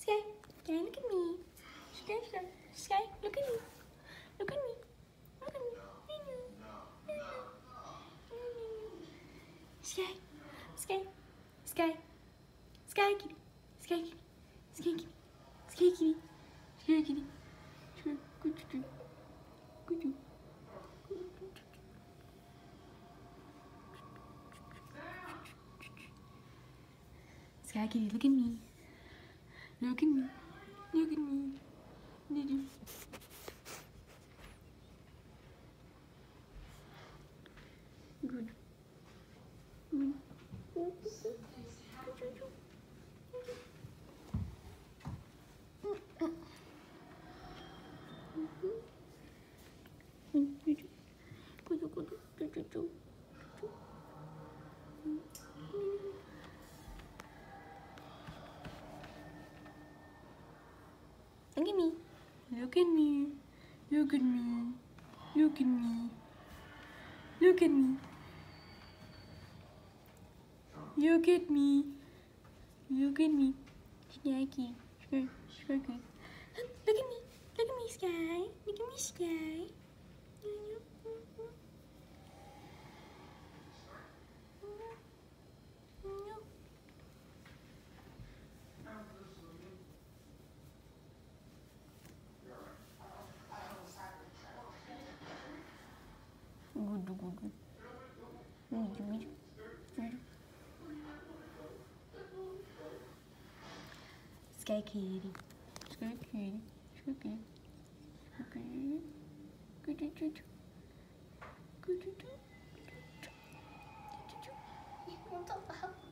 Sky, Sky, look at me. Sky, Sky, Sky, look at me. Look at me. Look at me. Sky, Sky, Sky, Sky kitty, Sky kitty, Sky kitty, Sky kitty, Sky kitty. Good job. Good job. Sky kitty, look at me. Look at me. Look at me. Did you? Good. Good. Look at me. Look at me. Look at me. Look at me. Look at me. Look at me. Look at me. Snacky. Snacky. Look at me. Look at me, Sky. Look at me, Sky. Good. Sky kitty. Sky kitty. Sky kitty. Good.